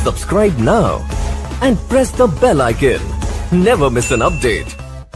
Subscribe now and press the bell icon. Never miss an update.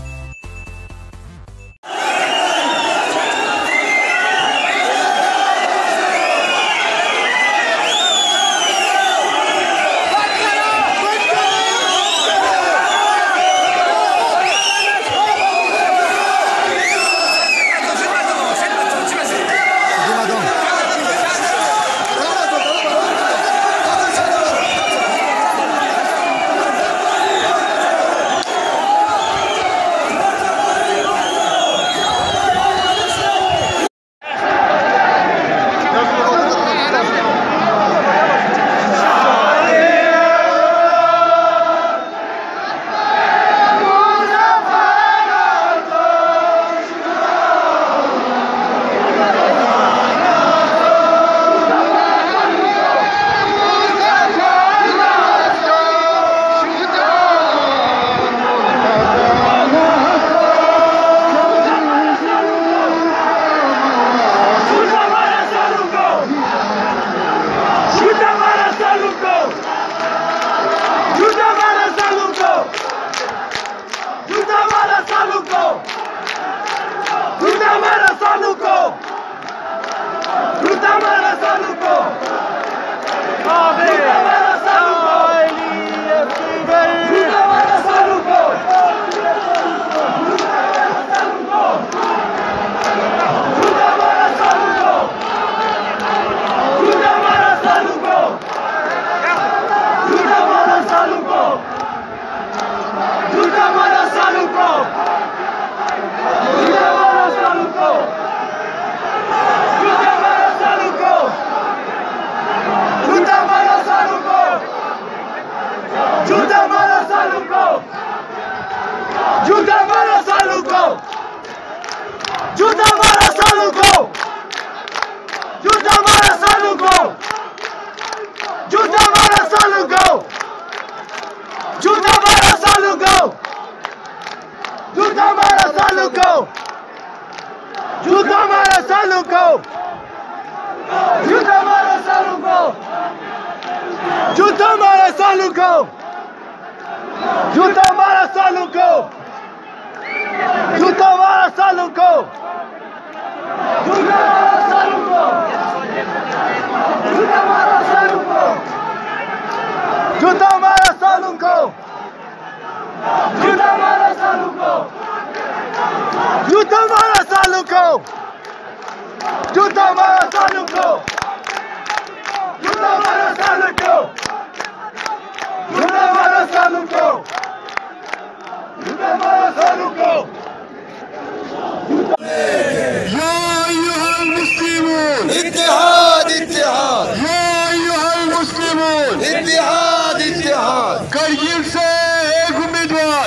Kargil से एक उम्मीदवार,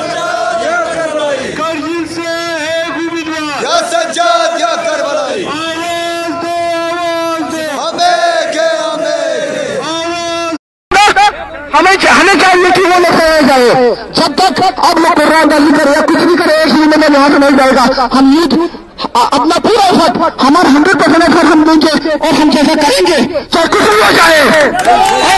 करगिल से एक उम्मीदवार, या सज्जाद या करबलाई, आवाज दो, आवाज दो, हमें चाहिए कि वो लोग कराया जाए। जब तक अब लोग कुर्बानदारी करे या कुछ भी करे, एक महीने में यहाँ से नहीं जाएगा। हम यूथ अपना पूरा एफर्ट, हमारा 100% एफर्ट हम देंगे और हम जैसा करेंगे चाहे कुछ भी हो जाए।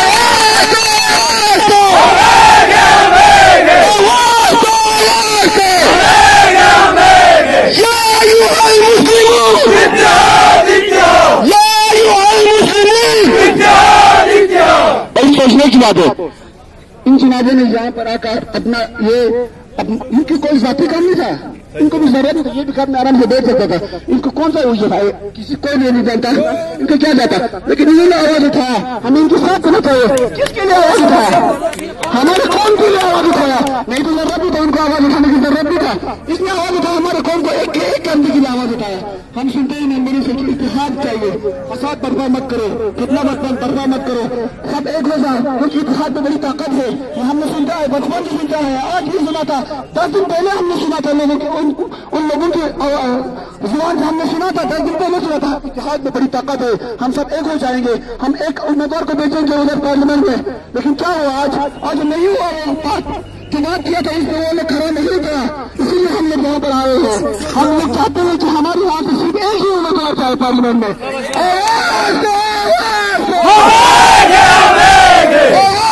सोचने की बात है इन चुनावों में यहाँ पर आकर अपना इनकी कोई जाति काम नहीं था, इनको भी जरूरत है, ये भी काम आराम से बैठ सकता था। इनको कौन सा हुई है, किसी कोई नहीं जानता इनको क्या जाता, लेकिन इन्होंने आवाज उठाया, हमें इनके साथ होना चाहिए। किसके लिए आवाज उठाया? हमारे कौन के लिए आवाज उठाया? नहीं तो जरूरत भी था उनको आवाज उठाने की, जरूरत भी था, इसने आवाज उठाया। हमारे कौन को एक करने के लिए आवाज उठाया। हम सुनते ही मेंबरों से कि इत्तेहाद चाहिए, फसाद बर्पा मत करो, कितना बर्पा मत करो, सब एक हो जाए, क्योंकि इत्तेहाद में बड़ी ताकत है। ये हमने सुनता है, बचपन से सुनता है, आज भी सुना था, 10 दिन पहले हमने सुना था लोगों के, उन लोगों की जुबान से हमने सुना था, 10 दिन पहले सुना था। इत्तेहाद में बड़ी ताकत है, हम सब एक हो जाएंगे, हम एक उम्मीदवार को भेजेंगे उधर पार्लियामेंट में। लेकिन क्या हुआ आज नहीं हुआ। चुनाव किया था, इसमें वो लोग खड़ा नहीं किया, इसीलिए हम लोग यहाँ पर आए हैं। हम लोग चाहते हैं कि हमारे यहाँ से सिर्फ एक ही उम्मीदवार चाहे पार्लियामेंट में।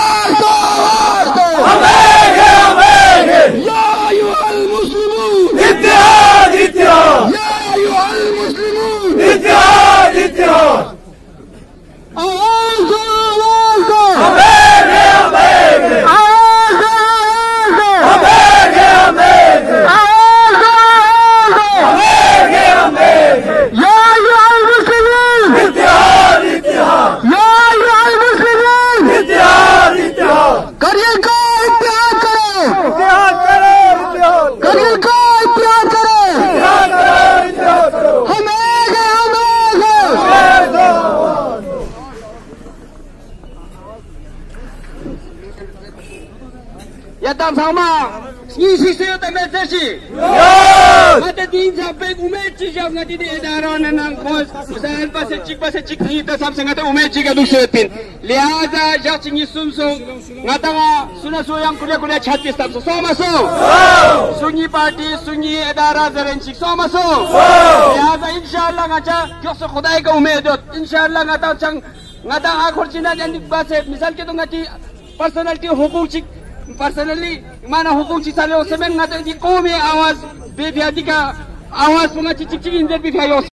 Yatam sama ngisi saya tak mesti. Mata din sampai umechi jauh ngati di edaran nang kos. Saya pasal cik kita sam sangat umechi kaduk sepin. Lihaza jauh cingi sumsung ngatawa suna soyang kuliah chatis tam sama so. Sunyi parti sunyi edara zaren cik sama so. Lihaza insyaallah ngaca kyosok khudai ka umedot. Insyaallah ngata chang ngata akhor cina jadi base misal kita ngati personality hukum cik personally mana hukum cik salo semen ngata di kome awas bebiadika awas pengaci cik injer biaya